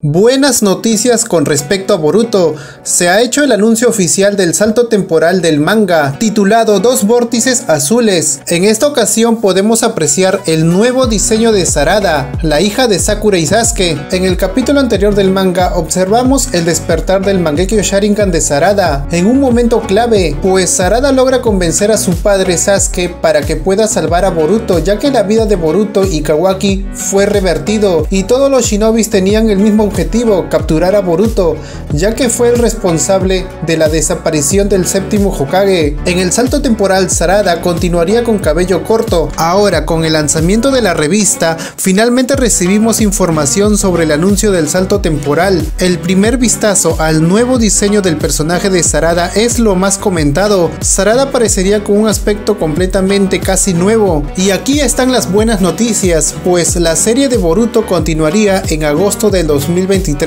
Buenas noticias con respecto a Boruto. Se ha hecho el anuncio oficial del salto temporal del manga, titulado Dos Vórtices Azules. En esta ocasión podemos apreciar el nuevo diseño de Sarada, la hija de Sakura y Sasuke. En el capítulo anterior del manga observamos el despertar del Mangekyo Sharingan de Sarada, en un momento clave, pues Sarada logra convencer a su padre Sasuke para que pueda salvar a Boruto, ya que la vida de Boruto y Kawaki fue revertido, y todos los shinobis tenían el mismo objetivo, capturar a Boruto, ya que fue el responsable de la desaparición del séptimo Hokage. En el salto temporal, Sarada continuaría con cabello corto. Ahora, con el lanzamiento de la revista, finalmente recibimos información sobre el anuncio del salto temporal. El primer vistazo al nuevo diseño del personaje de Sarada es lo más comentado. Sarada aparecería con un aspecto completamente casi nuevo. Y aquí están las buenas noticias, pues la serie de Boruto continuaría en agosto del 2023,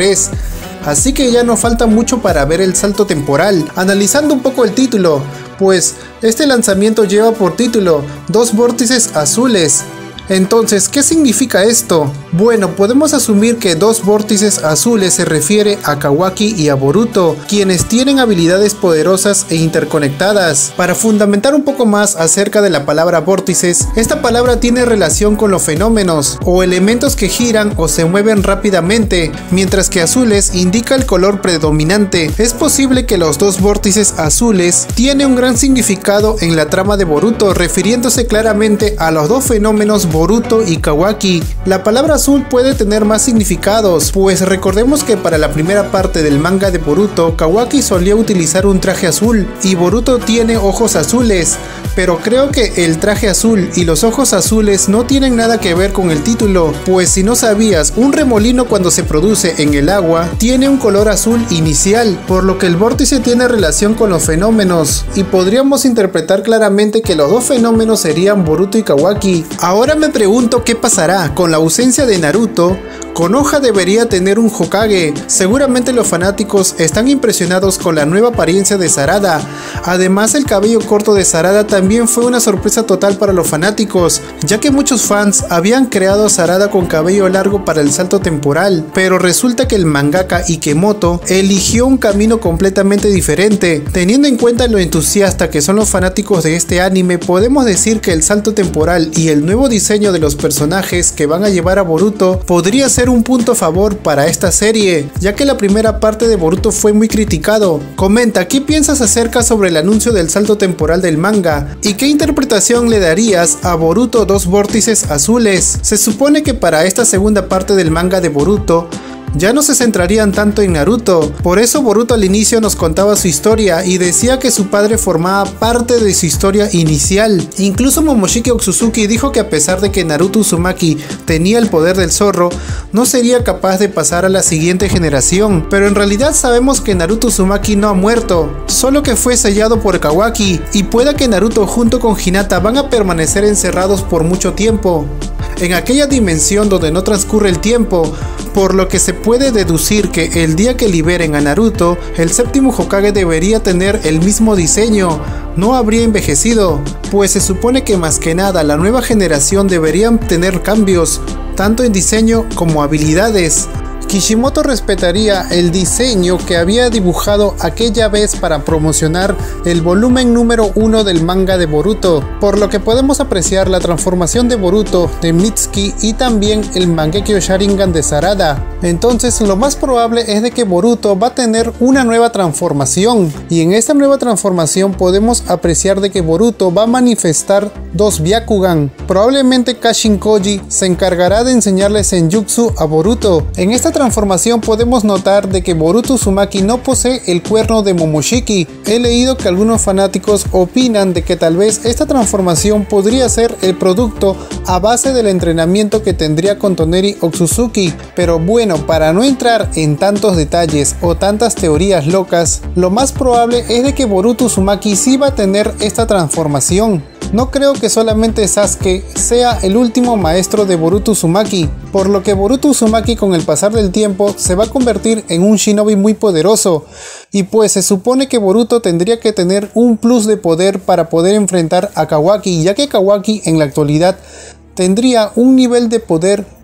así que ya no falta mucho para ver el salto temporal. Analizando un poco el título, pues este lanzamiento lleva por título Dos Vórtices Azules. Entonces, ¿qué significa esto? Bueno, podemos asumir que dos vórtices azules se refiere a Kawaki y a Boruto, quienes tienen habilidades poderosas e interconectadas. Para fundamentar un poco más acerca de la palabra vórtices, esta palabra tiene relación con los fenómenos o elementos que giran o se mueven rápidamente, mientras que azules indica el color predominante. Es posible que los dos vórtices azules tienen un gran significado en la trama de Boruto, refiriéndose claramente a los dos fenómenos Boruto y Kawaki. La palabra azul puede tener más significados, pues recordemos que para la primera parte del manga de Boruto, Kawaki solía utilizar un traje azul y Boruto tiene ojos azules, pero creo que el traje azul y los ojos azules no tienen nada que ver con el título, pues si no sabías, un remolino cuando se produce en el agua tiene un color azul inicial, por lo que el vórtice tiene relación con los fenómenos, y podríamos interpretar claramente que los dos fenómenos serían Boruto y Kawaki. Ahora me pregunto qué pasará con la ausencia de Naruto. Konoha debería tener un Hokage. Seguramente los fanáticos están impresionados con la nueva apariencia de Sarada. Además, el cabello corto de Sarada también fue una sorpresa total para los fanáticos, ya que muchos fans habían creado a Sarada con cabello largo para el salto temporal, pero resulta que el mangaka Ikemoto eligió un camino completamente diferente. Teniendo en cuenta lo entusiasta que son los fanáticos de este anime, podemos decir que el salto temporal y el nuevo diseño de los personajes que van a llevar a Boruto podría ser un punto a favor para esta serie, ya que la primera parte de Boruto fue muy criticado. Comenta, ¿qué piensas acerca sobre el anuncio del salto temporal del manga? ¿Y qué interpretación le darías a Boruto Dos Vórtices Azules? Se supone que para esta segunda parte del manga de Boruto ya no se centrarían tanto en Naruto, por eso Boruto al inicio nos contaba su historia y decía que su padre formaba parte de su historia inicial. Incluso Momoshiki Otsutsuki dijo que a pesar de que Naruto Uzumaki tenía el poder del zorro, no sería capaz de pasar a la siguiente generación, pero en realidad sabemos que Naruto Uzumaki no ha muerto, solo que fue sellado por Kawaki, y pueda que Naruto junto con Hinata van a permanecer encerrados por mucho tiempo en aquella dimensión donde no transcurre el tiempo, por lo que se puede deducir que el día que liberen a Naruto, el séptimo Hokage debería tener el mismo diseño, no habría envejecido, pues se supone que más que nada la nueva generación deberían tener cambios, tanto en diseño como habilidades. Kishimoto respetaría el diseño que había dibujado aquella vez para promocionar el volumen número 1 del manga de Boruto, por lo que podemos apreciar la transformación de Boruto, de Mitsuki y también el Mangekyo Sharingan de Sarada. Entonces lo más probable es de que Boruto va a tener una nueva transformación, y en esta nueva transformación podemos apreciar de que Boruto va a manifestar dos Byakugan. Probablemente Kashin Koji se encargará de enseñarle Senjutsu a Boruto. En esta transformación podemos notar de que Boruto Uzumaki no posee el cuerno de Momoshiki. He leído que algunos fanáticos opinan de que tal vez esta transformación podría ser el producto a base del entrenamiento que tendría con Toneri Otsutsuki, pero bueno, para no entrar en tantos detalles o tantas teorías locas, lo más probable es de que Boruto Uzumaki sí va a tener esta transformación. No creo que solamente Sasuke sea el último maestro de Boruto Uzumaki, por lo que Boruto Uzumaki con el pasar del tiempo se va a convertir en un shinobi muy poderoso, y pues se supone que Boruto tendría que tener un plus de poder para poder enfrentar a Kawaki, ya que Kawaki en la actualidad tendría un nivel de poder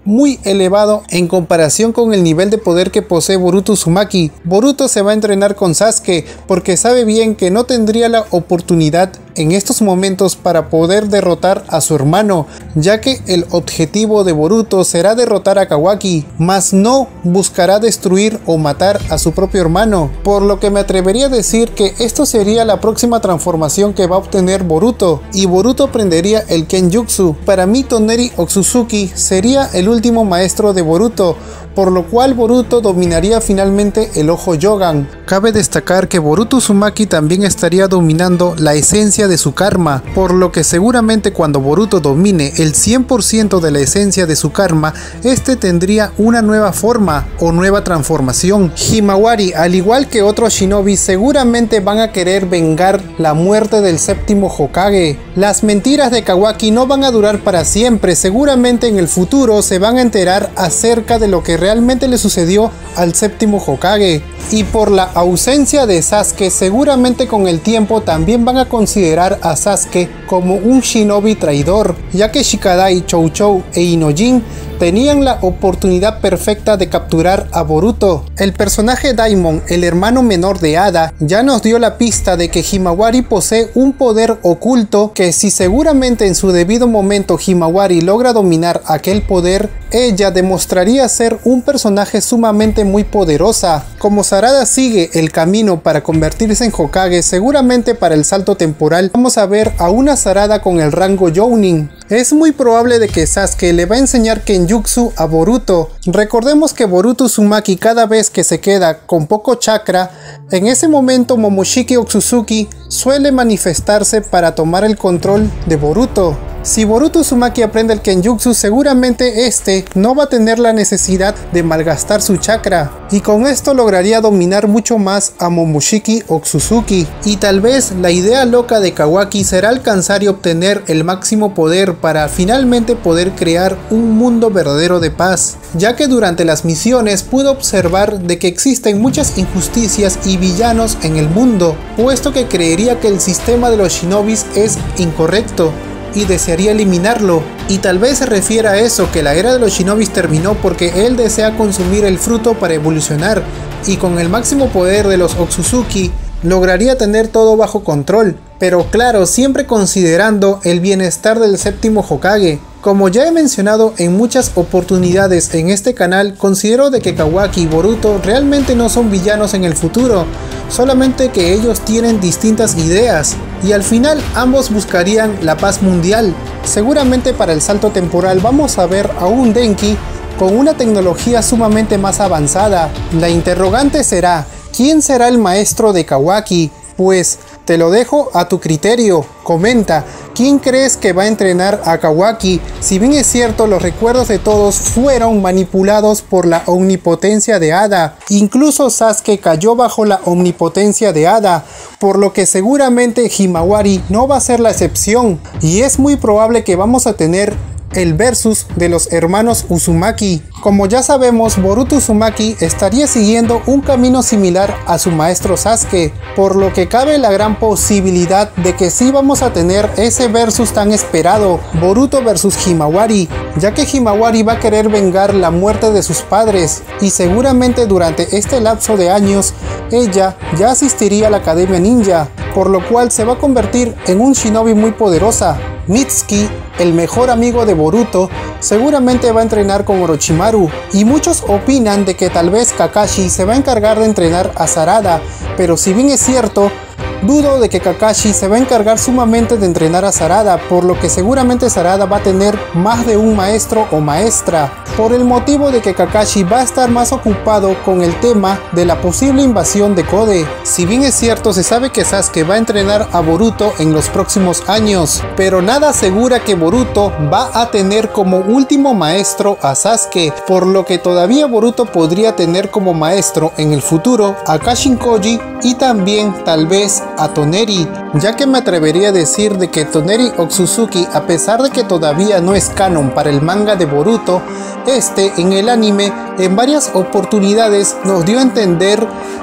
muy elevado en comparación con el nivel de poder que posee Boruto Uzumaki. Boruto se va a entrenar con Sasuke porque sabe bien que no tendría la oportunidad en estos momentos para poder derrotar a su hermano, ya que el objetivo de Boruto será derrotar a Kawaki, mas no buscará destruir o matar a su propio hermano, por lo que me atrevería a decir que esto sería la próxima transformación que va a obtener Boruto, y Boruto aprendería el Kenjutsu. Para mí Toneri Otsutsuki sería el último maestro de Boruto, por lo cual Boruto dominaría finalmente el Ojo Yogan. Cabe destacar que Boruto Uzumaki también estaría dominando la esencia de su karma, por lo que seguramente cuando Boruto domine el 100% de la esencia de su karma, este tendría una nueva forma o nueva transformación. Himawari, al igual que otros shinobi, seguramente van a querer vengar la muerte del séptimo Hokage. Las mentiras de Kawaki no van a durar para siempre, seguramente en el futuro se van a enterar acerca de lo que realmente le sucedió al séptimo Hokage, y por la ausencia de Sasuke seguramente con el tiempo también van a considerar a Sasuke como un shinobi traidor, ya que Shikadai, Chou Chou e Inojin tenían la oportunidad perfecta de capturar a Boruto. El personaje Daimon, el hermano menor de Ada, ya nos dio la pista de que Himawari posee un poder oculto que, si seguramente en su debido momento Himawari logra dominar aquel poder, ella demostraría ser un personaje sumamente muy poderosa. Como Sarada sigue el camino para convertirse en Hokage, seguramente para el salto temporal vamos a ver a una Sarada con el rango Jounin. Es muy probable de que Sasuke le va a enseñar Kenjutsu a Boruto. Recordemos que Boruto Uzumaki, cada vez que se queda con poco chakra, en ese momento Momoshiki Otsutsuki suele manifestarse para tomar el control de Boruto. Si Boruto Uzumaki aprende el Kenjutsu, seguramente este no va a tener la necesidad de malgastar su chakra, y con esto lograría dominar mucho más a Momoshiki Otsutsuki. Y tal vez la idea loca de Kawaki será alcanzar y obtener el máximo poder para finalmente poder crear un mundo verdadero de paz, ya que durante las misiones pudo observar de que existen muchas injusticias y villanos en el mundo, puesto que creería que el sistema de los shinobis es incorrecto y desearía eliminarlo. Y tal vez se refiere a eso, que la era de los shinobis terminó porque él desea consumir el fruto para evolucionar, y con el máximo poder de los Otsutsuki lograría tener todo bajo control, pero claro, siempre considerando el bienestar del séptimo Hokage. Como ya he mencionado en muchas oportunidades en este canal, considero de que Kawaki y Boruto realmente no son villanos en el futuro, solamente que ellos tienen distintas ideas, y al final ambos buscarían la paz mundial. Seguramente para el salto temporal vamos a ver a un Denki con una tecnología sumamente más avanzada. La interrogante será, ¿quién será el maestro de Kawaki? Pues te lo dejo a tu criterio. Comenta, ¿quién crees que va a entrenar a Kawaki? Si bien es cierto, los recuerdos de todos fueron manipulados por la omnipotencia de Ada. Incluso Sasuke cayó bajo la omnipotencia de Ada, por lo que seguramente Himawari no va a ser la excepción. Y es muy probable que vamos a tener el versus de los hermanos Uzumaki. Como ya sabemos, Boruto Uzumaki estaría siguiendo un camino similar a su maestro Sasuke, por lo que cabe la gran posibilidad de que sí vamos a tener ese versus tan esperado, Boruto versus Himawari, ya que Himawari va a querer vengar la muerte de sus padres, y seguramente durante este lapso de años ella ya asistiría a la Academia Ninja, por lo cual se va a convertir en un shinobi muy poderosa. Mitsuki, el mejor amigo de Boruto, seguramente va a entrenar con Orochimaru, y muchos opinan de que tal vez Kakashi se va a encargar de entrenar a Sarada, pero si bien es cierto, dudo de que Kakashi se va a encargar sumamente de entrenar a Sarada, por lo que seguramente Sarada va a tener más de un maestro o maestra, por el motivo de que Kakashi va a estar más ocupado con el tema de la posible invasión de Kode. Si bien es cierto, se sabe que Sasuke va a entrenar a Boruto en los próximos años, pero nada asegura que Boruto va a tener como último maestro a Sasuke, por lo que todavía Boruto podría tener como maestro en el futuro a Kashin-Koji y también tal vez a Toneri, ya que me atrevería a decir de que Toneri Otsutsuki, a pesar de que todavía no es canon para el manga de Boruto, en el anime en varias oportunidades nos dio a entender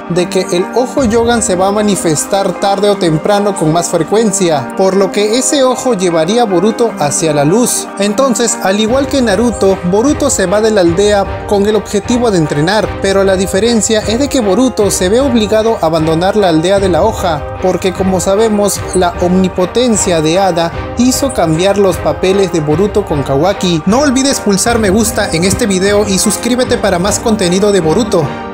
de que el ojo Yogan se va a manifestar tarde o temprano con más frecuencia, por lo que ese ojo llevaría a Boruto hacia la luz. Entonces, al igual que Naruto, Boruto se va de la aldea con el objetivo de entrenar, pero la diferencia es de que Boruto se ve obligado a abandonar la aldea de la hoja, porque como sabemos, la omnipotencia de Ada hizo cambiar los papeles de Boruto con Kawaki. No olvides pulsar me gusta en este video y suscríbete para más contenido de Boruto.